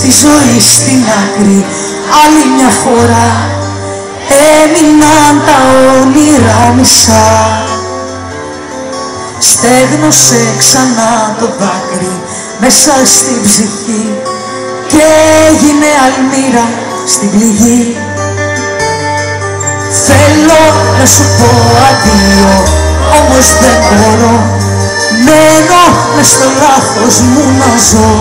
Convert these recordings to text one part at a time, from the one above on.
στη ζωή στην άκρη άλλη μια φορά έμειναν τα όνειρα μισά. Στέγνωσε ξανά το δάκρυ μέσα στην ψυχή και έγινε αλμύρα στην πληγή. Θέλω να σου πω αντίο, όμως δεν μπορώ, μένω μες στο λάθος μου να ζω.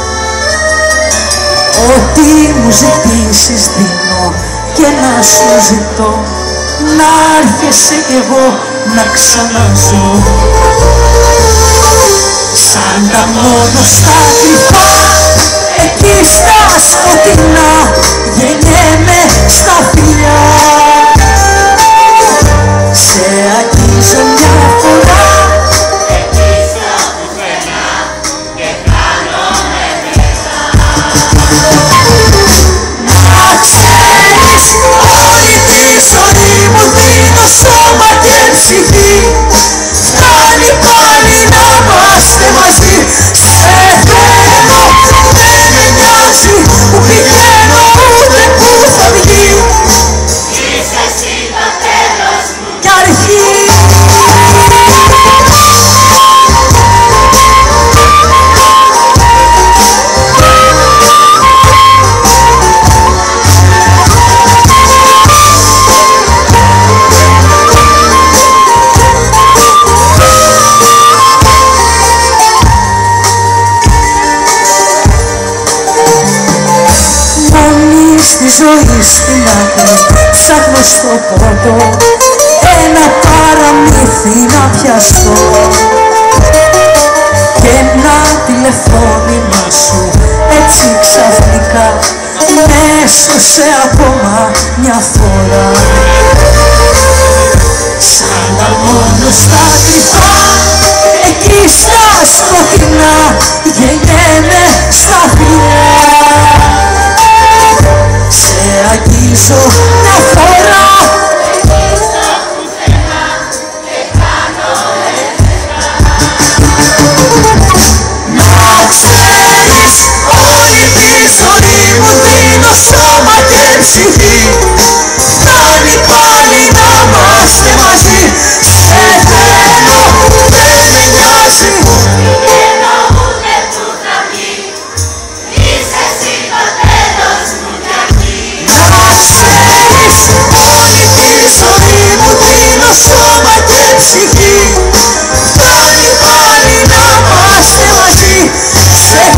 Ό,τι μου ζητήσεις δίνω και να σου ζητώ, να έρχεσαι κι εγώ να ξαναζώ. Σαν τα μόνο στα κρυφά, εκεί στα σκοτεινά, γεννιέμαι στα φιλιά. Σε αγγίζω μια φορά, εκεί στα πουθενά, και χάνομαι μετά. Να ξέρεις, όλη τη ζωή μου δίνω σώμα και ψυχή. Φτάνει πάλι να είμαστε μαζί. Σε θέλω, δεν με νοιάζει που πηγαίνω ούτε που θα βγει. Είσαι εσύ το τέλος μου Κι αρχή. Στη ζωή στην άκρη ψάχνω στο πρώτο ένα παραμύθι να πιαστώ και ένα τηλεφώνημα σου έτσι ξαφνικά με έσωσε ακόμα μια φορά. Σαν τα μόνο στα κρυφά, εκεί στα σκοτεινά, γεννιέμαι στα φιλιά. Σε αγγίζω μια φορά, εκεί στα πουθενά, και χάνομαι μετά. να ξέρεις, όλη τη ζωή μου δίνω σώμα και ψυχή. Φτάνει πάλι να είμαστε μαζί. Σε θέλω, δεν με νοιάζει Πηγαίνω ούτε που θα βγει. Είσαι εσύ το τέλος μου κι αρχή. να ξέρεις, όλη τη ζωή μου δίνω σώμα και ψυχή. Φτάνει πάλι να είμαστε μαζί. Σε